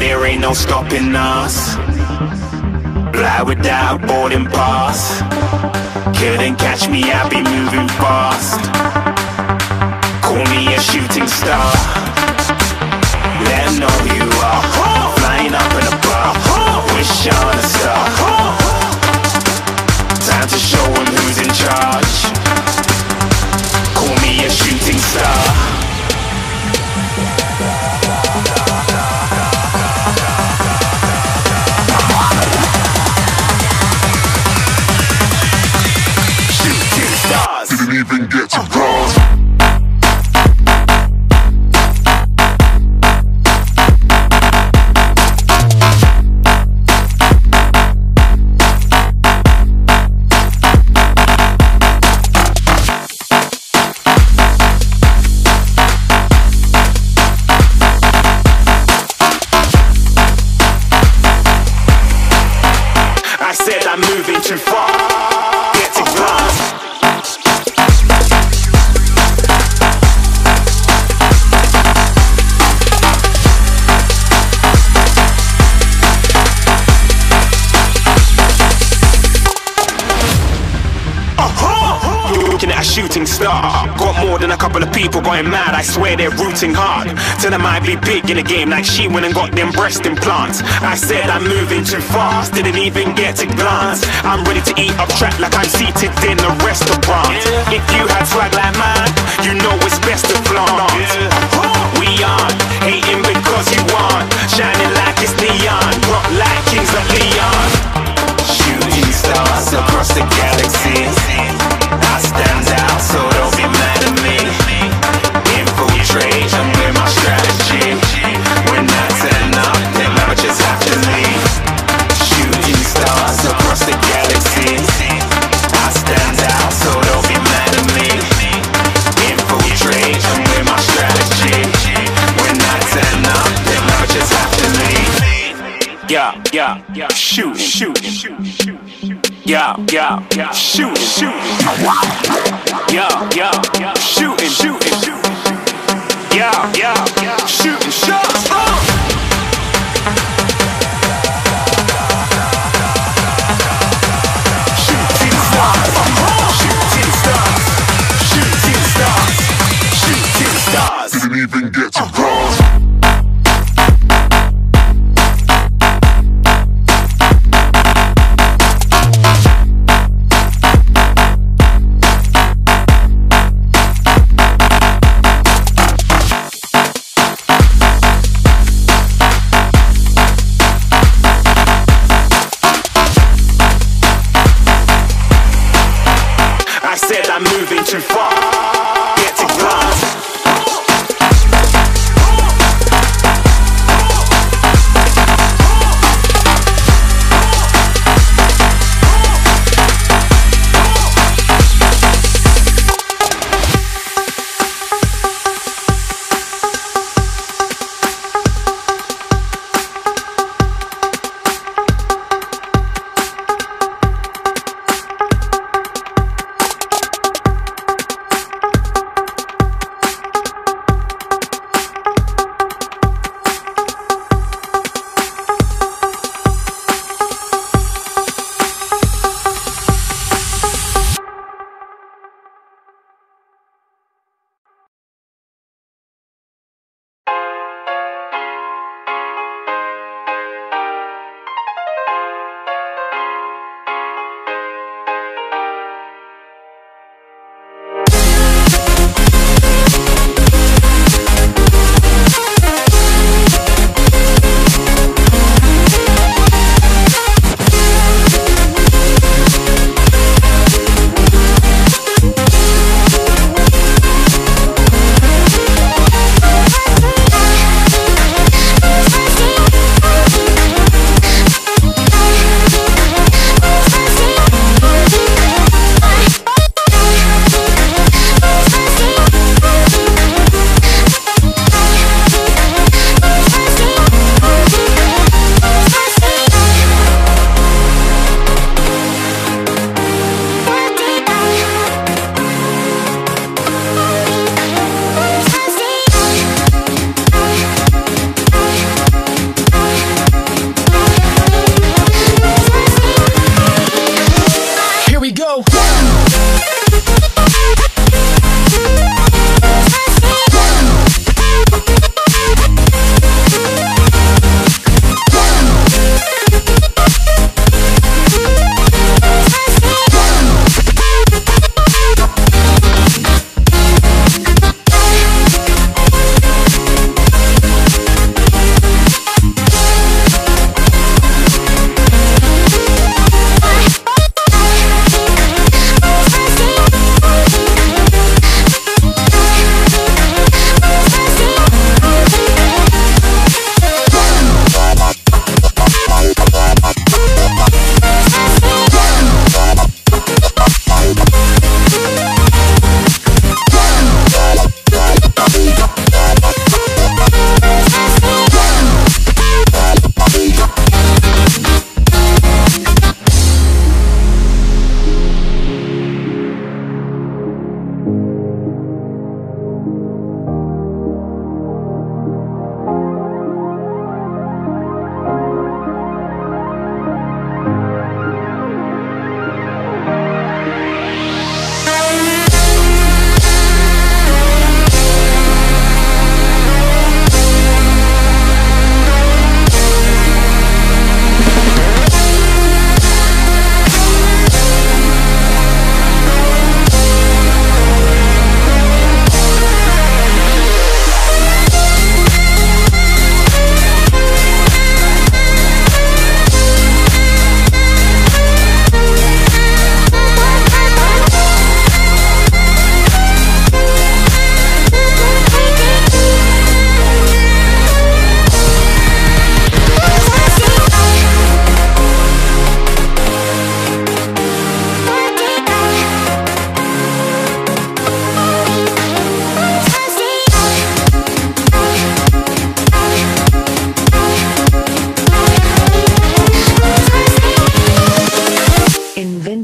there ain't no stopping us. Fly without boarding pass. Couldn't catch me, I be moving fast. Call me a shooting star. Let 'em know who you are. Flying up in a bar. Wish on a star. Time to show 'em who's in charge. Call me a shooting star. Didn't even get to cross. I said I'm moving too far. Get to glass. Looking at a shooting star. Got more than a couple of people going mad, I swear they're rooting hard. Tell them I be big in the game like she went and got them breast implants. I said I'm moving too fast, didn't even get to glance. I'm ready to eat up track like I'm seated in a restaurant. If you had swag like mine, you know it's best to flaunt. We aren't hating because you aren't shining like it's neon, rock like kings of Leon. Shooting stars across the galaxy. I stand out, so don't be mad at me. Infiltrate, I'm with my strategy. When I turn up, then I just have to leave. Shooting stars across the galaxy. I stand out, so don't be mad at me. Infiltrate, I'm with my strategy. When I turn up, then I just have to leave. Yeah, shoot, yeah, shoot, yeah, shooting, yeah, shooting shots. Shooting stars, shooting stars, shooting stars, shooting stars. Didn't even get to cross.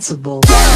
responsible.